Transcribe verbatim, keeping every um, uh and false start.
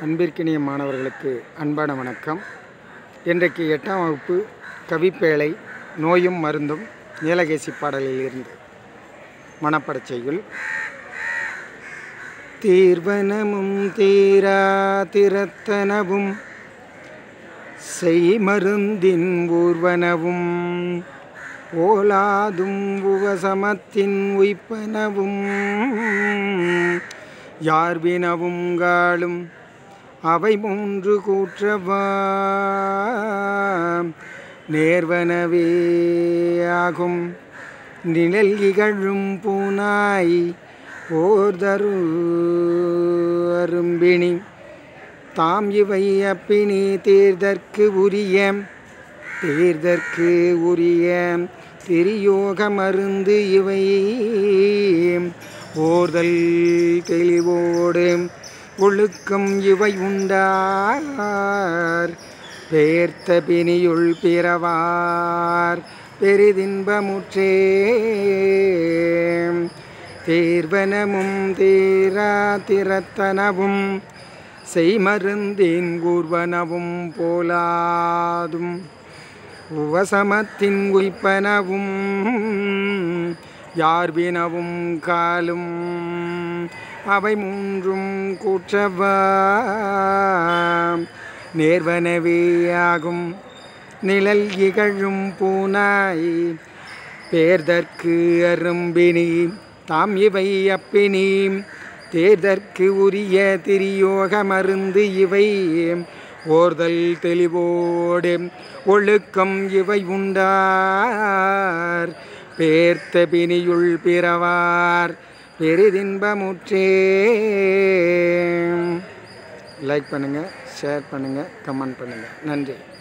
அன்பிற்கினிய மாணவர்களுக்கு அன்பான வணக்கம். இன்றைக்கு எட்டாம் வகுப்பு கவிப்பேழை நோயும் மருந்தும் நீலகேசி பாடலில் இருந்து மனப்படச் செய்யுள். தீர்வனமும் தீரா திறத்தனவும் செய்மருந்தின் ஊர்வனவும் ஓலாதும் உவசமத்தின் உய்ப்பனவும் யார்வினவும் காலும் அவை மூன்று கூற்றவா நேர்வனவே ஆகும் நிழல் இகழும் பூனாய் போர்தரு அரும்பிணி தாம் இவை அப்பினி தீர்தற்கு உரிய தீர்தற்கு உரிய திரியோக மருந்து இவை ஓர்தல் தெளிவோடு ஒழுக்கம் இவை உண்டார் பேர்த்த பிணியுள் பிறவார் பெரிதின்பமுற்றே தேர்வனமும் தீரா திறத்தனவும் செய்மருந்தின் கூர்வனவும் போலாதும் உவசமத்தின் உய்ப்பனவும் யார்வினவும் காலும் அவை மூன்றும் கூற்றவா நேர்வனவே ஆகும் நிழல் இகழும் பூனாய் பேர்தற்கு அரும்பினி தாம் இவை அப்பினி தேர்தற்கு உரிய திரியோக மருந்து இவை ஓர்தல் தெளிவோடு ஒழுக்கம் இவை உண்டார் பேர்த்த பிணியுள் பிறவார் பெரிதின்பமுற்றே. லைக் பண்ணுங்கள், ஷேர் பண்ணுங்கள், கமெண்ட் பண்ணுங்கள். நன்றி.